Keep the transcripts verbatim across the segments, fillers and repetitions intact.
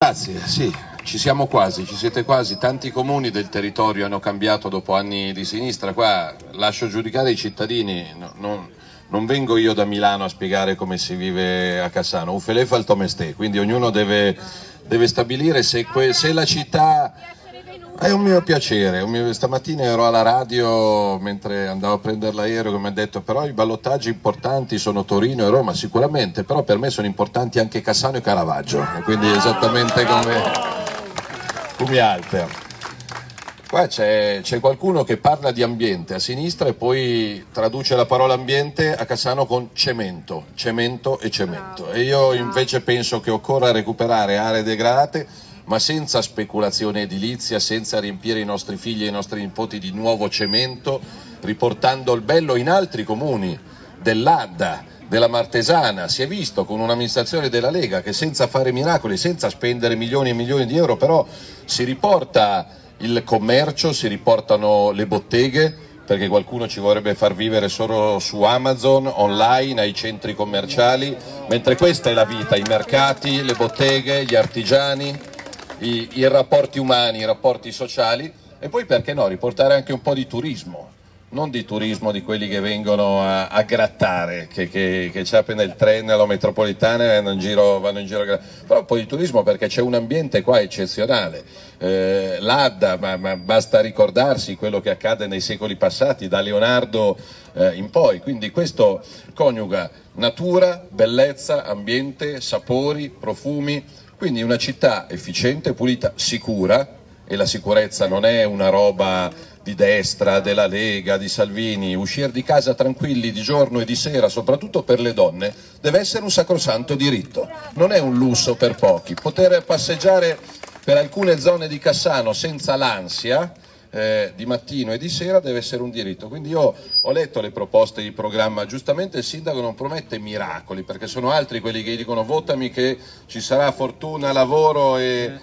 Grazie, sì, ci siamo quasi, ci siete quasi, tanti comuni del territorio hanno cambiato dopo anni di sinistra, qua lascio giudicare i cittadini, no, non, non vengo io da Milano a spiegare come si vive a Cassano, un felè fa il tomestè, quindi ognuno deve, deve stabilire se, que, se la città... È un mio piacere, un mio... stamattina ero alla radio mentre andavo a prendere l'aereo che mi ha detto però i ballottaggi importanti sono Torino e Roma, sicuramente, però per me sono importanti anche Cassano e Caravaggio, quindi esattamente come, come Alter. Qua c'è qualcuno che parla di ambiente a sinistra e poi traduce la parola ambiente a Cassano con cemento, cemento e cemento, e io invece penso che occorra recuperare aree degradate ma senza speculazione edilizia, senza riempire i nostri figli e i nostri nipoti di nuovo cemento, riportando il bello in altri comuni, dell'Adda, della Martesana. Si è visto con un'amministrazione della Lega che senza fare miracoli, senza spendere milioni e milioni di euro, però si riporta il commercio, si riportano le botteghe, perché qualcuno ci vorrebbe far vivere solo su Amazon, online, ai centri commerciali, mentre questa è la vita, i mercati, le botteghe, gli artigiani, I, i rapporti umani, i rapporti sociali, e poi perché no, riportare anche un po' di turismo, non di turismo di quelli che vengono a, a grattare, che, che, che c'è appena il treno alla metropolitana e vanno in giro, vanno in giro a però un po' di turismo perché c'è un ambiente qua eccezionale, eh, l'Adda, ma, ma basta ricordarsi quello che accade nei secoli passati, da Leonardo eh, in poi, quindi questo coniuga natura, bellezza, ambiente, sapori, profumi. Quindi una città efficiente, pulita, sicura, e la sicurezza non è una roba di destra, della Lega, di Salvini, uscire di casa tranquilli di giorno e di sera, soprattutto per le donne, deve essere un sacrosanto diritto, non è un lusso per pochi, poter passeggiare per alcune zone di Cassano senza l'ansia Eh, di mattino e di sera deve essere un diritto. Quindi io ho letto le proposte di programma, giustamente il sindaco non promette miracoli perché sono altri quelli che dicono votami che ci sarà fortuna, lavoro e,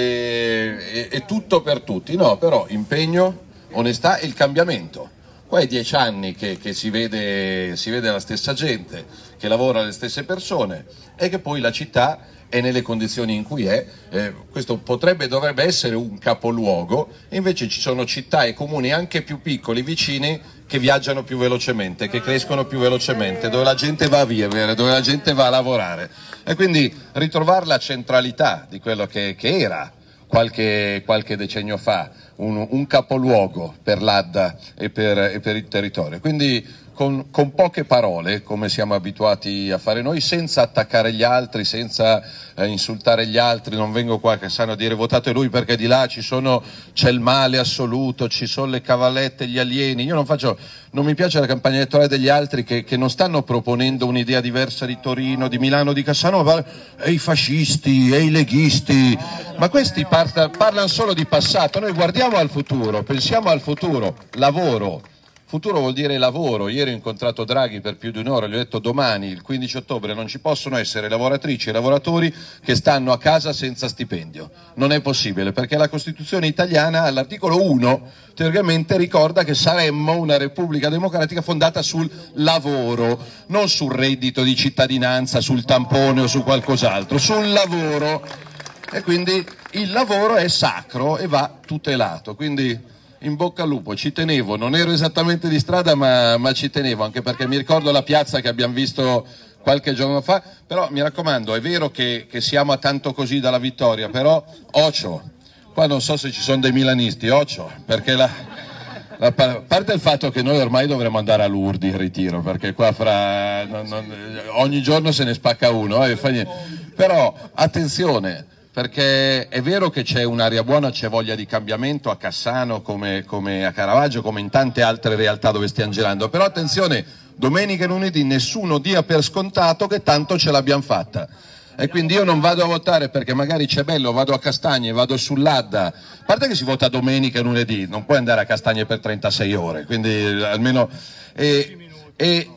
e, e, e tutto per tutti, no, però impegno, onestà e il cambiamento. Qua è dieci anni che, che si, vede, si vede la stessa gente, che lavora le stesse persone e che poi la città è nelle condizioni in cui è, eh, questo potrebbe, dovrebbe essere un capoluogo, e invece ci sono città e comuni anche più piccoli vicini che viaggiano più velocemente, che crescono più velocemente, dove la gente va a vivere, dove la gente va a lavorare, e quindi ritrovare la centralità di quello che, che era qualche, qualche decennio fa un, un capoluogo per l'Adda e per, e per il territorio. Quindi Con, con poche parole, come siamo abituati a fare noi, senza attaccare gli altri, senza eh, insultare gli altri. Non vengo qua a Cassano a dire votate lui perché di là ci sono, c'è il male assoluto, ci sono le cavallette, gli alieni. Io non faccio, non mi piace la campagna elettorale degli altri che, che non stanno proponendo un'idea diversa di Torino, di Milano, di Cassano, ma e i fascisti, e i leghisti, ma questi parla, parlano solo di passato. Noi guardiamo al futuro, pensiamo al futuro, lavoro. Futuro vuol dire lavoro. Ieri ho incontrato Draghi per più di un'ora, gli ho detto domani, il quindici ottobre, non ci possono essere lavoratrici e lavoratori che stanno a casa senza stipendio. Non è possibile, perché la Costituzione italiana all'articolo uno teoricamente ricorda che saremmo una Repubblica democratica fondata sul lavoro, non sul reddito di cittadinanza, sul tampone o su qualcos'altro, sul lavoro. E quindi il lavoro è sacro e va tutelato. Quindi in bocca al lupo, ci tenevo, non ero esattamente di strada ma, ma ci tenevo, anche perché mi ricordo la piazza che abbiamo visto qualche giorno fa, però mi raccomando, è vero che, che siamo a tanto così dalla vittoria, però occhio, qua non so se ci sono dei milanisti, occhio, perché la, la, a parte il fatto che noi ormai dovremmo andare a Lourdes in ritiro, perché qua fra, non, non, ogni giorno se ne spacca uno, eh, fa niente. Però attenzione, perché è vero che c'è un'area buona, c'è voglia di cambiamento a Cassano come, come a Caravaggio, come in tante altre realtà dove stiamo girando, però attenzione, domenica e lunedì nessuno dia per scontato che tanto ce l'abbiamo fatta. E quindi io non vado a votare perché magari c'è bello, vado a Castagne, vado sull'Adda, a parte che si vota domenica e lunedì, non puoi andare a Castagne per trentasei ore, quindi almeno... E, e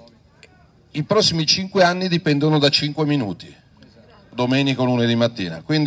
i prossimi cinque anni dipendono da cinque minuti. Domenica o lunedì mattina, quindi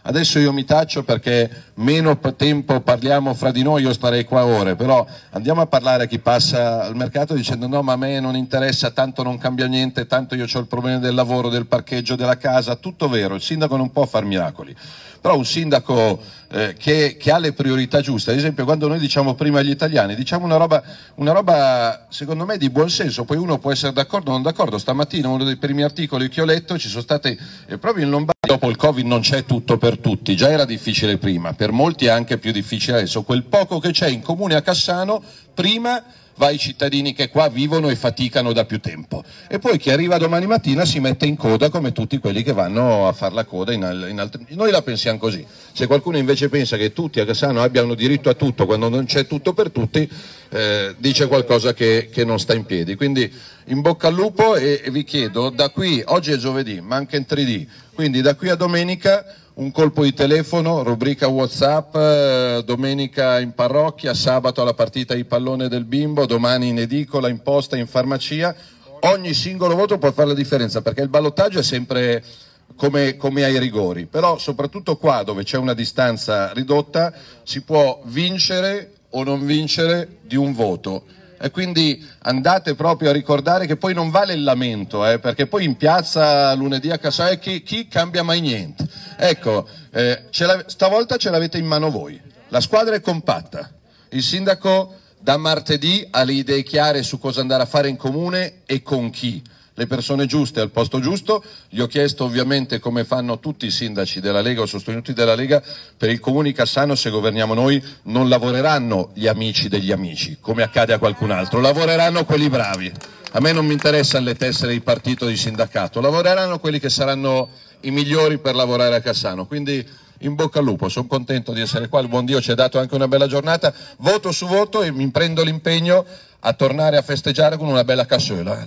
Adesso io mi taccio perché meno tempo parliamo fra di noi, io starei qua ore, però andiamo a parlare a chi passa al mercato dicendo no ma a me non interessa, tanto non cambia niente, tanto io ho il problema del lavoro, del parcheggio, della casa, tutto vero, il sindaco non può far miracoli. Però un sindaco eh, che, che ha le priorità giuste, ad esempio quando noi diciamo prima agli italiani, diciamo una roba, una roba secondo me di buon senso, poi uno può essere d'accordo o non d'accordo. Stamattina uno dei primi articoli che ho letto ci sono state eh, proprio in Lombardia, dopo il Covid non c'è tutto per tutti, già era difficile prima, per molti è anche più difficile adesso, quel poco che c'è in comune a Cassano prima va ai cittadini che qua vivono e faticano da più tempo e poi chi arriva domani mattina si mette in coda come tutti quelli che vanno a fare la coda in, al, in altri. Noi la pensiamo così, se qualcuno invece pensa che tutti a Cassano abbiano diritto a tutto quando non c'è tutto per tutti eh, dice qualcosa che, che non sta in piedi, quindi in bocca al lupo e, e vi chiedo da qui, oggi è giovedì ma anche in tre D, quindi da qui a domenica un colpo di telefono, rubrica WhatsApp, eh, domenica in parrocchia, sabato alla partita di pallone del bimbo, domani in edicola, in posta, in farmacia. Ogni singolo voto può fare la differenza perché il ballottaggio è sempre come, come ai rigori, però soprattutto qua dove c'è una distanza ridotta si può vincere o non vincere di un voto. E quindi andate proprio a ricordare che poi non vale il lamento, eh, perché poi in piazza lunedì a Cassano chi, chi cambia mai niente. Ecco, eh, ce stavolta ce l'avete in mano voi, la squadra è compatta, il sindaco da martedì ha le idee chiare su cosa andare a fare in comune e con chi. Le persone giuste al posto giusto, gli ho chiesto ovviamente come fanno tutti i sindaci della Lega o sostenuti della Lega, per il comune di Cassano se governiamo noi non lavoreranno gli amici degli amici, come accade a qualcun altro, lavoreranno quelli bravi, a me non mi interessano le tessere di partito di sindacato, lavoreranno quelli che saranno i migliori per lavorare a Cassano, quindi in bocca al lupo, sono contento di essere qua, il buon Dio ci ha dato anche una bella giornata, voto su voto e mi prendo l'impegno a tornare a festeggiare con una bella cassola,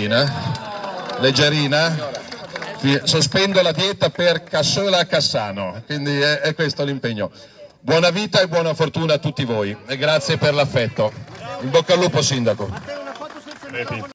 leggerina, leggerina, sospendo la dieta per cassola a Cassano, quindi è, è questo l'impegno. Buona vita e buona fortuna a tutti voi e grazie per l'affetto. In bocca al lupo sindaco.